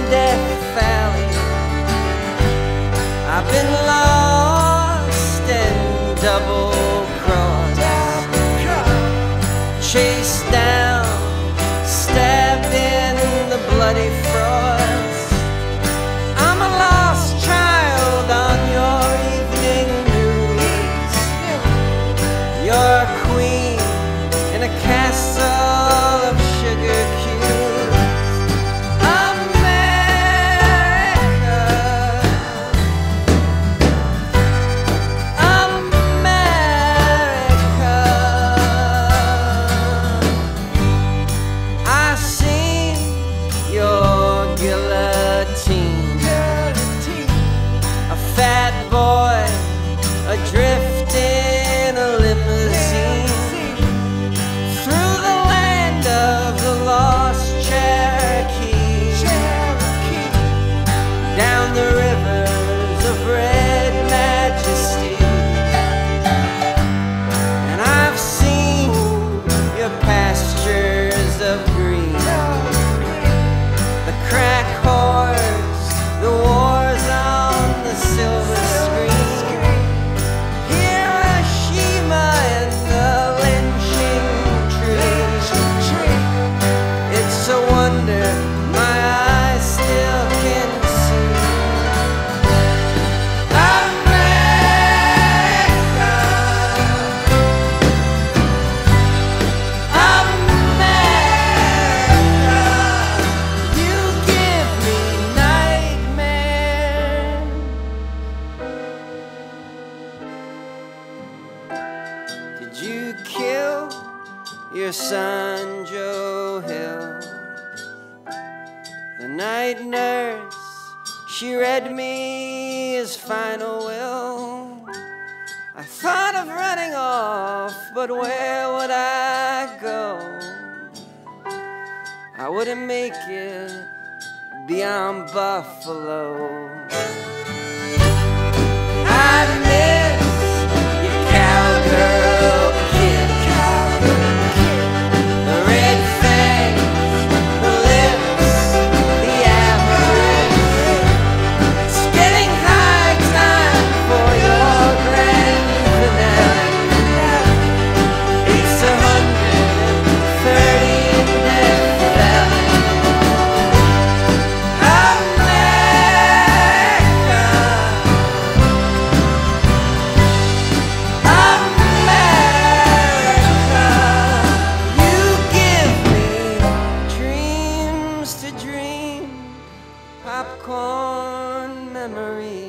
Death Valley. I've been lost and double-crossed, chased down, stabbed in the bloody frost. I'm a lost child on your evening news. You're a queen in a castle of sugar cubes. America, America, I seen your guillotine, a fat boy adrift in a limousine, through the land of the lost Cherokee, down the rivers of red majesty. And I've seen your pastures of green, the crack horse, the wars on the silver screen, Hiroshima and the lynching tree. It's a wonder my eyes still can see. America, America, you give me nightmares. Did you kill your son Joe Hill? The night nurse, she read me his final will. I thought of running off, but where would I go? I wouldn't make it beyond Buffalo. I miss your cowgirl kid, the red fangs, the lips, the avarice. It's getting high time for your grand finale. It's 130 in Death Valley. America, America, you give me dreams to dream, popcorn memories.